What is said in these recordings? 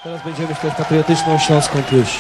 Teraz będziemy śpiewać patriotyczną śląską pieśń.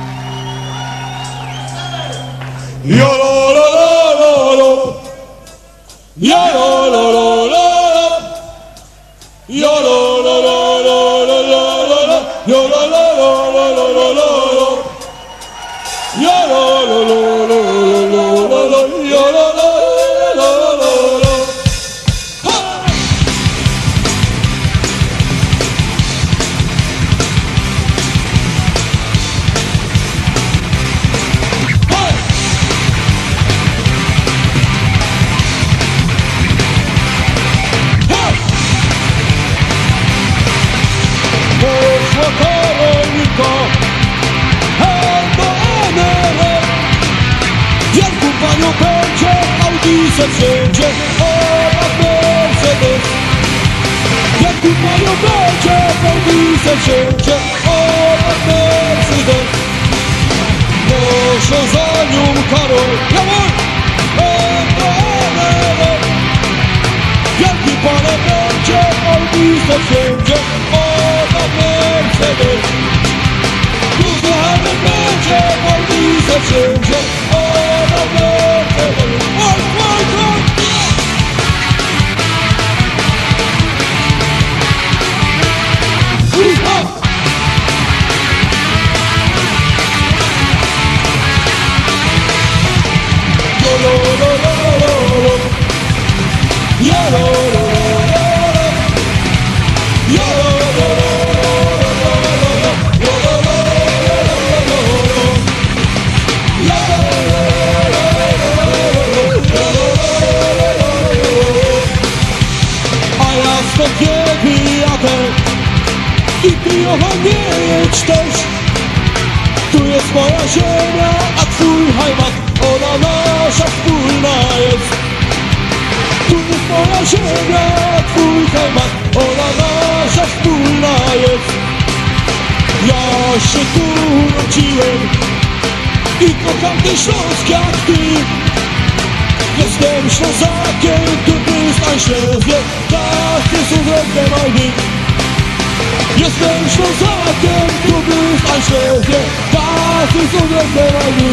Wszędzie obok Mercedes. Jak kupają będzie Audi, wszędzie obok Mercedes. Proszę za nią Karol, jawol, wielki pane będzie Audi, wszędzie obok Mercedes. Kochany będzie Audi, wszędzie obok Mercedes. I ty ją nie jedź też. Tu jest moja ziemia, a twój heimat, ona nasza wspólna jest. Tu jest moja ziemia, a twój heimat, ona nasza wspólna jest. Ja się tu urodziłem i kocham ten Śląsk jak ty. Jestem Ślązakiem, tu przystań się wie, tak jest uwrędem Albi. Jestem Ślązakiem, trudny w Śledzie, tak jest uwrędem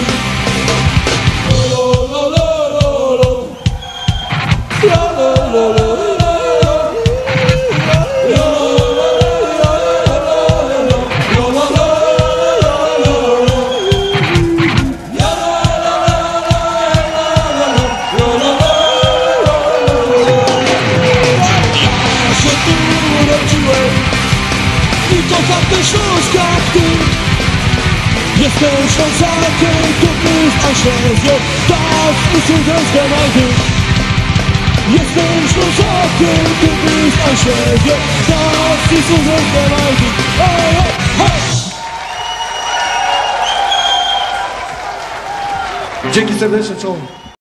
kocham ten Śląsk jak ty. Jestem Ślązakiem, trudny w Śledzie, tak jest uwrędem Albi. Jestem Ślązakiem, trudny w Śledzie, tak jest uwrędem Albi. Dzięki serdecznie, czołem.